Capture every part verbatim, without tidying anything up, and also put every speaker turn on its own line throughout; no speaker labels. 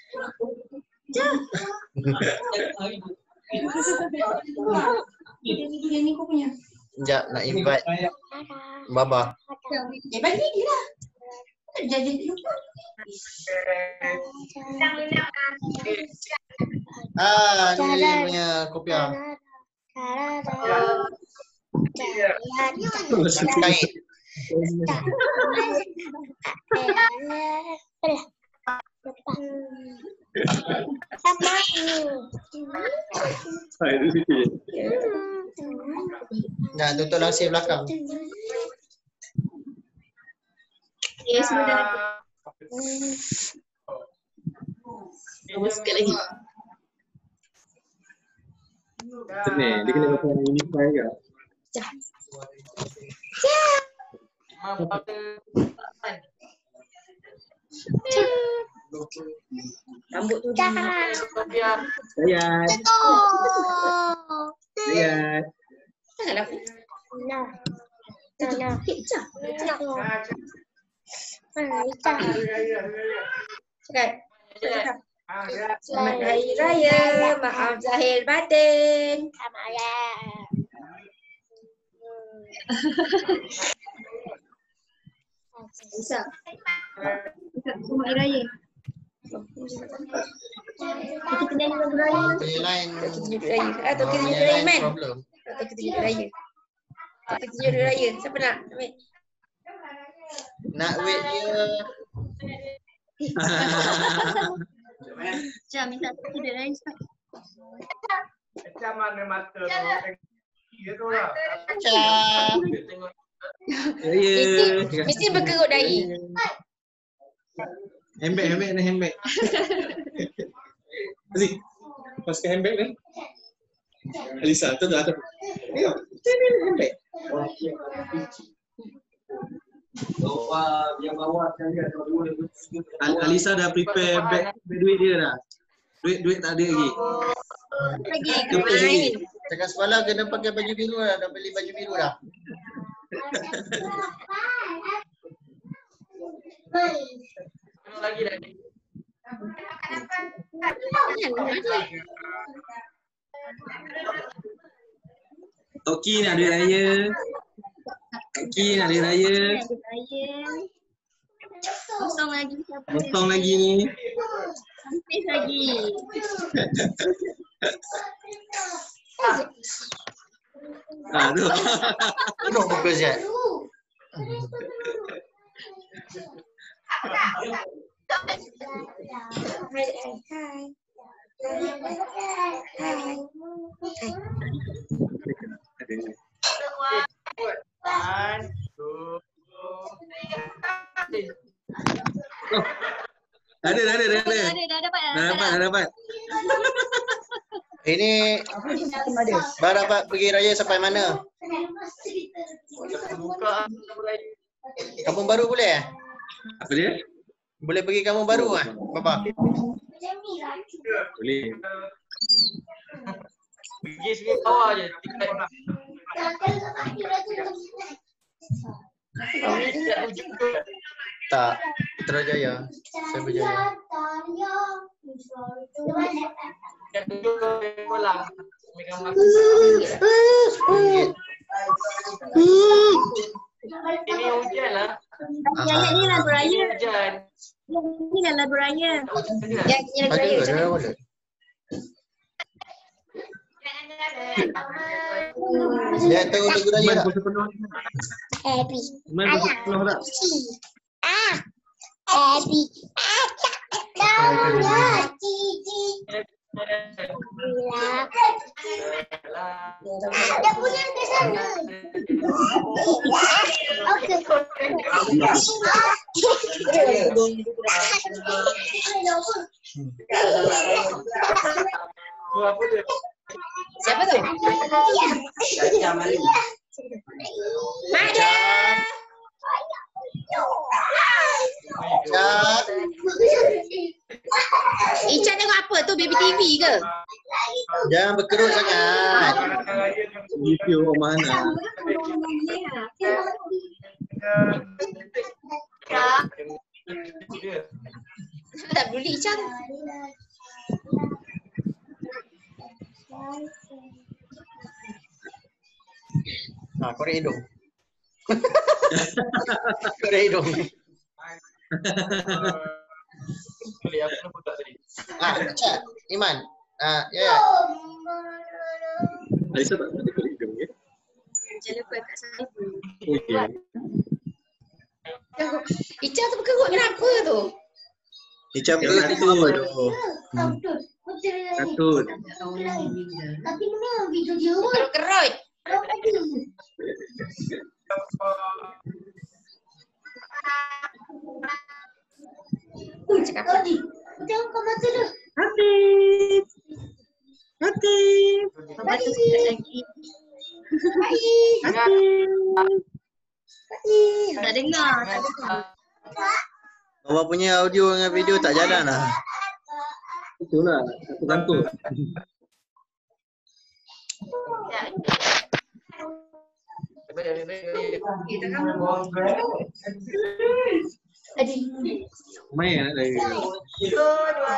Ini kau punya.
Sekejap nak invite Baba.
Eh, bagi dia lah. Jadi
Ah, ni punya kopiah. Kait. Nah, tutup langsir belakang.
ya sudah. Kamu sikit lagi.
Sini, dia kena pakai unify ke?
Rambut tu.
Sayang. Sayang.
Janganlah.
Nah.
Nah, nah. Kejap. Cakap. Cakap. Selamat Hari Raya. Maaf zahir batin.
Selamat Raya.
Bisa. Selamat Hari Raya. Kita nyanyi lagu raya.
Punya lain.
Kita tunjuk raya. Atau kita tunjuk
Punya
raya
lain
man.
problem.
Atau kita tunjuk raya. Kita tunjuk raya. Siapa nak? Ambil.
Nak wait dia.
Jom minta tunjuk raya cepat.
Macam mana mata tu? Dia tu lah.
Macam.
Mesti, mesti berkerut dahi.
Handbag, handbag ni handbag. Aziz, lepaskan handbag ni. Alisa, tu tu ada. Tengok, ini handbag.
Bawa, dia bawa sekali ada dua.
Alisa dah prepare bag duit dia dah. Duit duit tak ada lagi.
Lagi
Kertas lagi.
main.
Cakap semalam kena pakai baju biru dah. Dah beli baju biru dah.
Lagi lagi.
Toki nak duit raya. Toki nak duit raya.
Kosong lagi.
Potong lagi ni.
Habis lagi.
Ah tu.
Penuh muka Zat.
Hai, hai. Hai.
One, two, three.
Oh. Ada, dah ada, dah ada.
Dah dah dapat
Dah dapat, dah dapat.
Ini Bar dapat pergi raya sampai mana?
Buka.
Kampung Baru boleh eh?
Apa dia?
Boleh pergi kampung baru ah, Baba?
Boleh.
Pergi sini bawah je. Tiket. Tiket ujung tu.
Tak, Putrajaya. Saya berjaya.
Tiket ujung tu pulang. Megang masa.
Ringgit.
Ini hujan lah.
Yang ni lagu raya.
Hujan.
Yang ni dah lagu raya. Yang ni lagu
Ada
raya.
ke? Ada boleh. Dia tahu lagu raya
Iman
tak?
pulsa penuh.
Happy.
Iman pulsa penuh tak?
Ah. Happy. Ah. Dah. Cici. Ada punya ke sana. Okey.
Apa dia?
Siapa tu?
Caca Mali.
Mada.
Cat.
Ica tengok apa tu? Baby T V ke?
Jangan berkerut sangat.
Review orang mana?
Tak tak peduli Ica tu.
Ah, korek hidung. Korek hidung.
Boleh aku nampak tak tadi?
Ah, Ica, Iman. Ah, ya ya.
Alisa tak ada kulit hidung ya?
Jangan lupa kat saya.
Okey.
Ica tu berkerut kenapa tu?
Ica
Yang
berkerut.
Katut.
Tapi mana video dia?
Kerut-kerut. Uh, cakap apa?
Tadi. Tengok kau mata dia.
Habis. Habis. Baca sikit lagi.
Baik.
Habis. Tak dengar. Tak dengar.
Bapak punya audio dengan video tak jalan lah.
Itulah, satu kantor.
Adik.
Main lah dari.
Dua.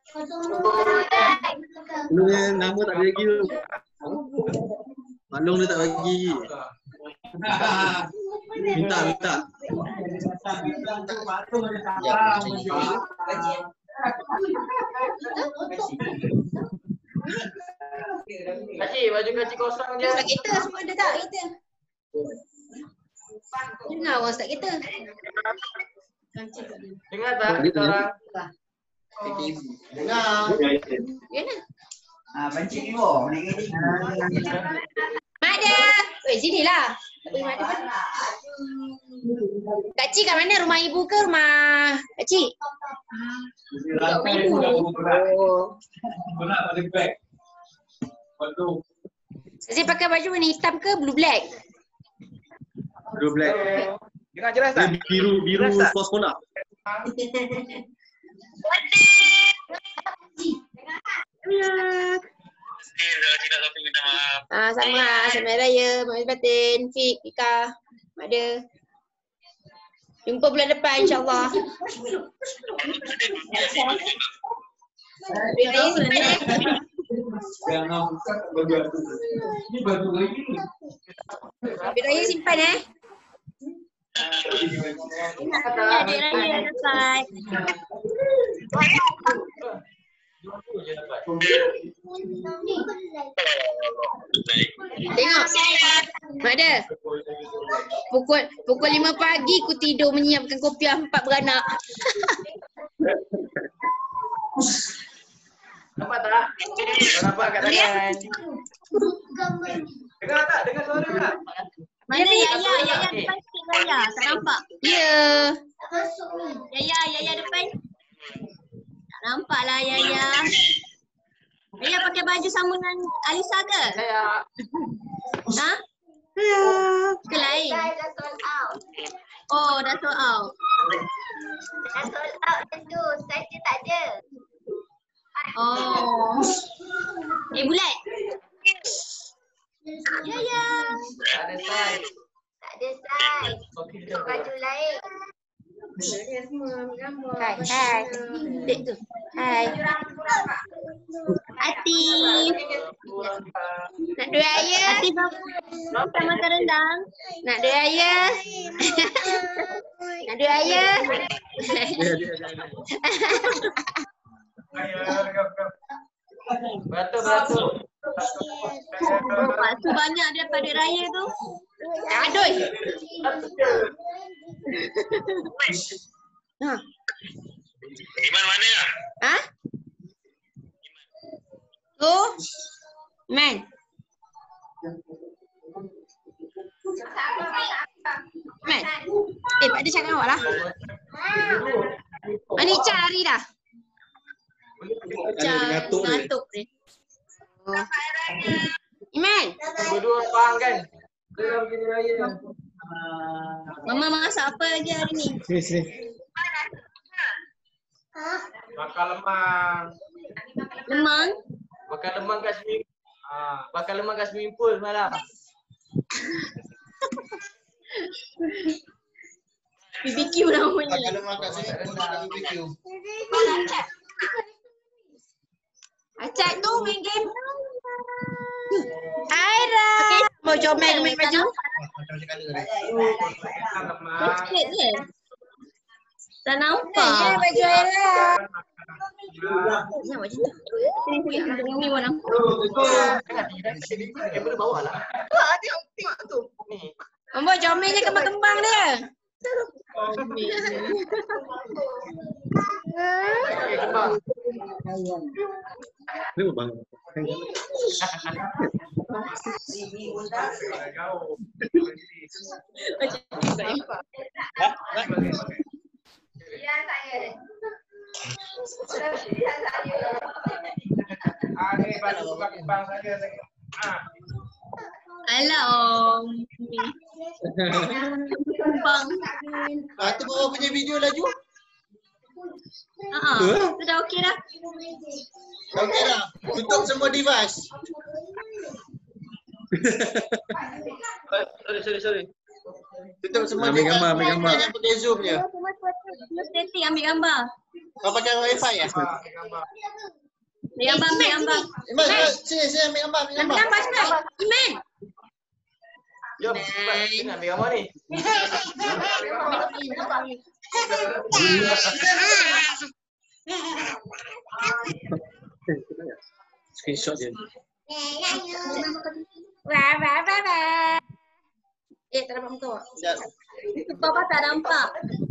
Dulu yang nama tak ada lagi tu. Maklum dia tak bagi. Minta, minta.
Kaci, baju kaci kosong je.
Start kereta semua ada tak kereta? Dengar orang start kereta.
Dengar tak kita orang?
Dengar.
Ya nak?
Ah, pancing ni boh. Ni ni.
Mak dia. Weh, sinilah. Tak boleh mak dia pun. Kak Cik kat mana? Rumah ibu ke rumah Kak Cik? Rumah ibu. Oh.
Bola pada beg. Waduh.
Saya pakai baju warna hitam ke blue black?
Blue black.
Dengar jelas tak?
Dia biru biru
Jelas tak?
sport sekolah.
Ah, sama lah. Selamat Raya, Mak Batin, Fik, Ika, Mak dia. Jumpa bulan depan insyaAllah. Duit Raya simpan eh.
Jangan buka baju aku. Ni baju lagi.
Duit Raya simpan eh.
Ya, dia raya dapat.
Tengok. Mak dia. Pukul pukul lima pagi aku tidur menyiapkan kopi empat beranak.
Nampak tak? Nampak kat tangan. Dengar tak? Dengar suara tak?
Mana Yaya? Yaya depan sikit Yaya. Tak nampak.
Ya.
Yaya, Yaya depan. Tak nampak lah Yaya. Yaya pakai baju sama dengan Alisa ke?
Saya.
Ha? Ke lain? Oh, dah sold out.
Dah sold out tu, saya tak ada.
Oh. Eh, bulat. Yaya.
Tak ada size.
Tak ada size.
Okey,
Untuk baju lain.
Hai, hai. Dek tu. Hai.
Hati.
Nak duit Raya?
Hati berapa makan rendang?
Nak duit Raya? Nak duit Raya?
Beratur, beratur.
Oh, bakso banyak daripada raya tu.
Aduh. Ha.
Iman mana ya?
Ha? Tu. Man. Man. Eh, Pak dia cakap awak lah. Mana Ica lari dah? Ica
ngantuk ni.
ngantuk ni. Oh. Iman.
Berdua faham kan? Dalam begini raya.
Mama masak apa lagi hari ni?
Sini sini.
Bakar lemang.
Lemang?
Bakar lemang kat swimming. Ah, bakar lemang kat swimming pool semalam.
B B Q namanya.
Kalau makan sini pun ada B B Q.
Acak tu main game. Aira. Mau comel main baju?
Sikit je. Tak nampak.
Eh, baju Aira.
Sini sini tengok ni warna.
Kamera bawah lah.
Ambo comel je kembang-kembang dia.
Ni bang.
Alah om. Kembang.
Ah, tu bawa punya video laju.
Ha ah. Tu dah okey dah.
Okey dah. Tutup semua device.
Sorry, sorry, sorry.
Tutup semua
Ambil gambar, ambil gambar.
Jangan pakai zoom je.
Semua setting ambil gambar.
Kau pakai wifi ya?
Ambil gambar, ambil gambar.
Iman, Iman, sini, sini ambil gambar, ambil gambar.
Gambar cepat. Iman.
Jom, cepat. Sini ambil gambar ni.
Screenshot je.
Wah, wah, wah, wah. Eh, tak dapat muka.
Sekejap.
Itu bawah tak nampak.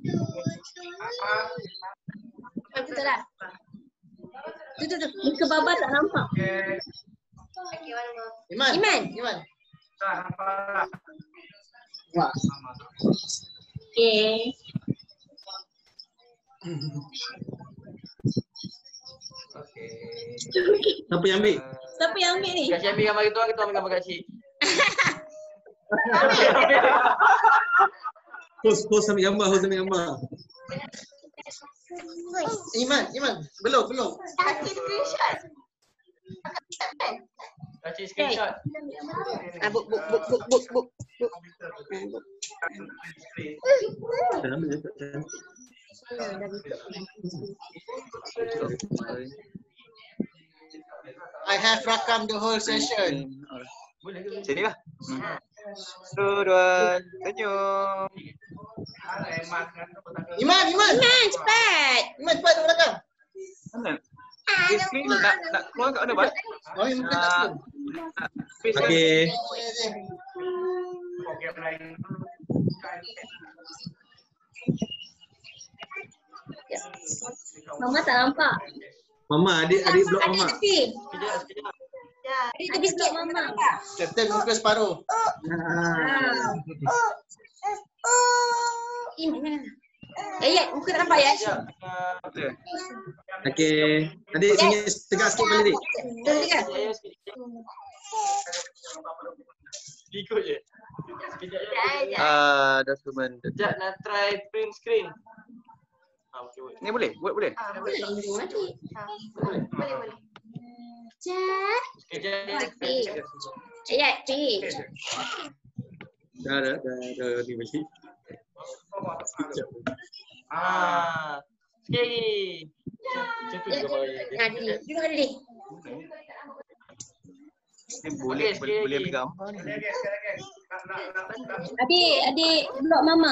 Aku tak dah. Tu, tu, tu.
Muka baba tak nampak.
Iman,
Iman.
Iman.
Okey.
Siapa yang ambil?
Siapa yang ambil ni?
Kasih ambil gambar kita, kita ambil gambar kat cik.
Host, host ambil gambar, host ambil gambar.
Iman, Iman. Belum, belum.
Kasih screenshot.
Ah, buk, buk, buk, buk, buk, buk. Buk. Ah, buk.
Dah ambil je, tak cantik.
I have rakam the whole session.
Sini lah. Satu, dua, senyum.
Iman, Iman.
Iman, cepat.
Iman, cepat tu rakam.
Mana? Di screen nak nak keluar kat mana, Bas?
Oh, Iman tak
Ah,
screen.
Face
Okey.
Mama tak nampak.
Mama, adik adik blok
Adik
mama.
tepi.
Sekejap, sekejap.
Adik tepi sikit.
Mama.
Captain muka separuh.
Ah.
Iman. Eh, ya, muka tak nampak ya?
Sekejap. Ah,
Betul.
Okey. Adik sini tegak sikit balik, adik.
Betul juga.
sekejap, sekejap. Ikut je. Sekejap, sekejap.
Ah, dokumen.
Sekejap nak try print screen. Ah, okey, boleh.
Ni boleh? Buat boleh?
Cak.
Sekejap.
Eh, ya, cik.
Dah dah dah dah ni balik.
Ah, sikit lagi. Macam tu juga boleh.
Nah, Didi. Duduk ada Didi.
Ni boleh,
Okey,
boleh,
sikit
boleh
lagi.
ambil gambar ni.
Adik, adik blok mama.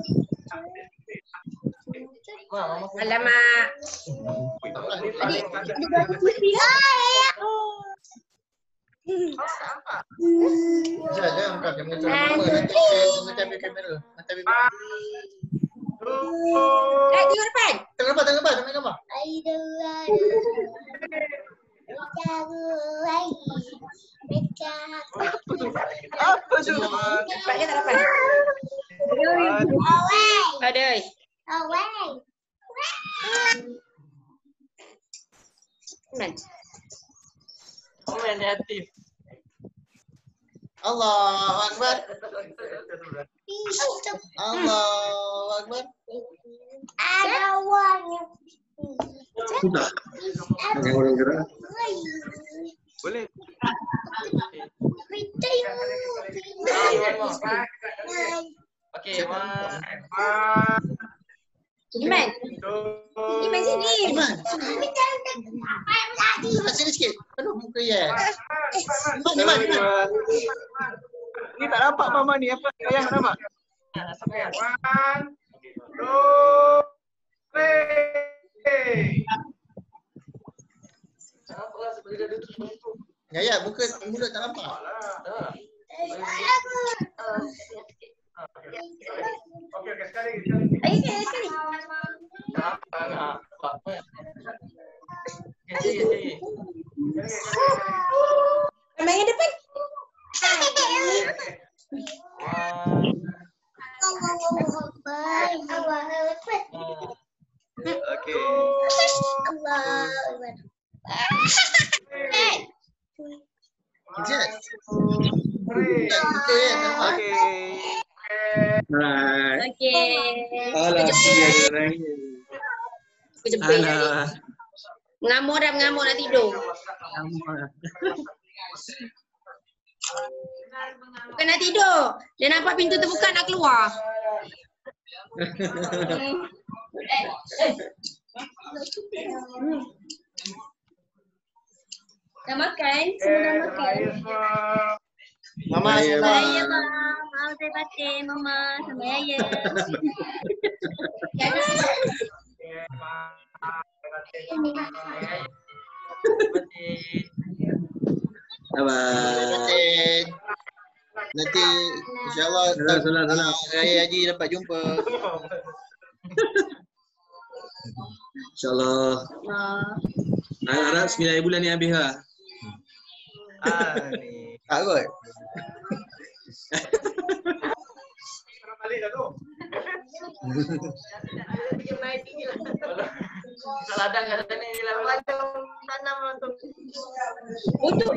Wah, mama pun-
Alamak.
Adik, adik blok putih lah.
Jangan, jangan buka kamera tu lama. Nanti nanti ambil kamera. Nanti ambil kamera.
Eh, tengok depan.
Tengok gambar, tengok gambar, tengok gambar.
Apa tu?
Dapat ke tak dapat? Aduh. Iman.
Komen negatif.
Allahu Akbar. Allahu Akbar.
Sudah. Jangan orang gerak.
Boleh.
Okey, one more. Okey, one.
Iman. Iman sini.
Iman. Iman sini sikit. Aduh muka ya. Iman, Iman, Iman.
Ni tak nampak mama ni apa? Ayah tak nampak?
One, two, three.
Ya ya, muka mulut tak nampak.
Okey, okey, sekali lagi, sekali lagi.
Ayo sekali sekali.
Tak nampak.
Ramai yang depan.
Okey.
Ijat.
Three.
Muka ya, nampak.
Okey.
Hai.
Okey.
Alah, dia ada nangis.
Kejepit tadi.
Alah.
Mengamuk dah, mengamuk nak tidur. Bukan nak tidur. Dia nampak pintu terbuka nak keluar.
Dah makan?
Eh,
Semua dah makan?
raya semua.
Mama
Ya,
salam.
Raya bang. Maaf saya batin mama sama Yaya.
Eh,
Bye-bye.
Nanti, nanti insyaAllah
Salam, salam, salam.
Raya Haji dapat jumpa.
InsyaAllah. Harap sembilan bulan ni habis lah.
Ah ni.
Tak kot.
balik dah tu.
Tak ladang kat sana ni lah.
Tanam tu.
Untuk.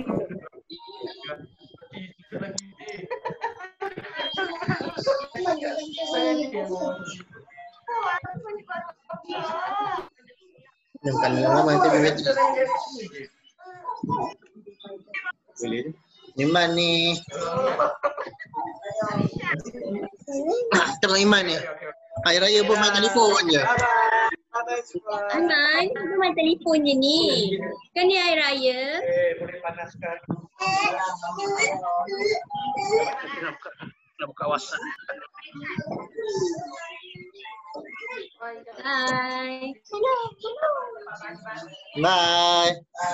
Bukan lama nanti bibit.
Boleh.
Iman ni. Terang Iman ni. Hari Raya pun main telefon je.
Aman, aku main telefon je ni. Kan ni hari raya.
Eh, boleh panaskan.
Nak buka WhatsApp.
Bye.
Bye.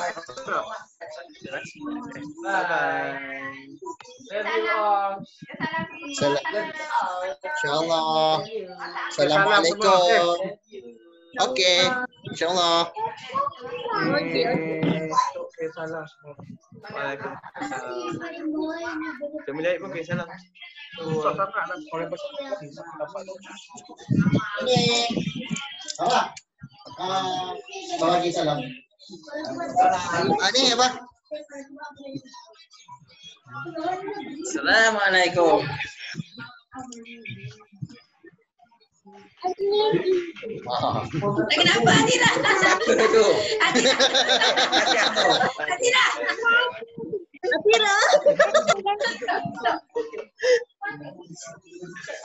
Bye.
Love you all.
Salam. InsyaAllah. Assalamualaikum. Okey. InsyaAllah.
Okey, okey.
Okey, salah semua.
Waalaikumsalam. Sembilan pun okey salam.
Susah sangat nak orang bersyukur.
Ini. Awak. Ah, bawa lagi salam. Ah, ni apa?
Assalamualaikum.
Ah.
Kenapa Atira?
Siapa tu?
Atira.
Atira.